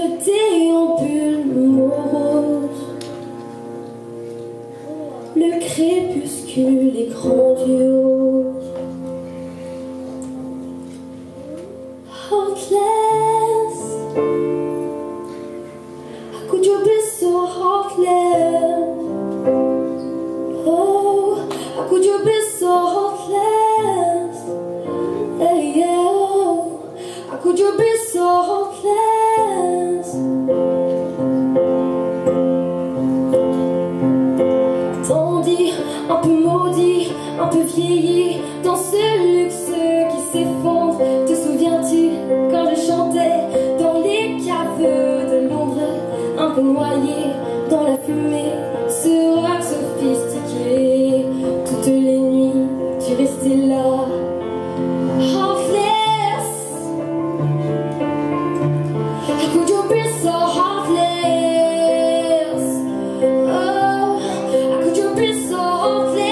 jeté en pull morose. Le crépuscule est grandiose. Heartless, how could you be so heartless? Oh, how could you be so heartless? Hey, yeah, oh, how could you be so heartless? Tandis, un peu maudit, un peu vieilli, dans ce luxe qui s'effondre. Te souviens-tu quand je chantais dans les caves de Londres, un peu noyé dans la fumée, ce rock sophistiqué? Toutes les nuits, tu restais là, heartless. How could you be so heartless? Oh, how could you be so heartless?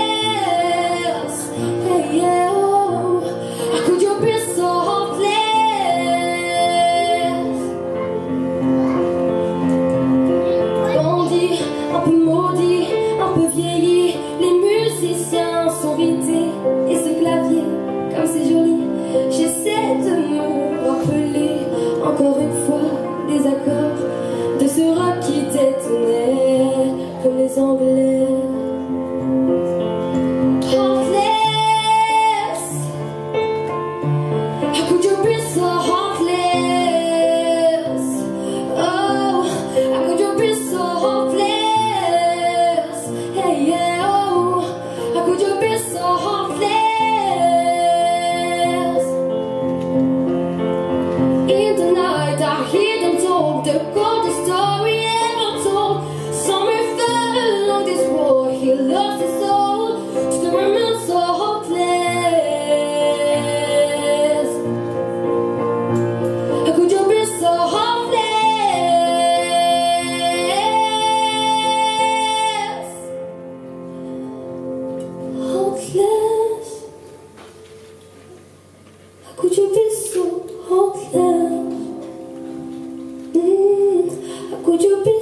Hey, yeah, oh, how could you be so heartless? Bandit, un peu maudit, un peu vieilli, les musiciens sont rités, et ce clavier, comme c'est joli, j'essaie de me rappeler encore une fois des accords de ce rock qui détonnait comme les Anglais. Heartless, how could you be so heartless? Oh, how could you be so heartless? Hey, yeah, oh, how could you be so heartless? In the night I hear them talk, the coldest story ever told. Somewhere far along this road he lost his soul to the remains so heartless. How could you be so heartless? Heartless. How could you be so heartless? How could you be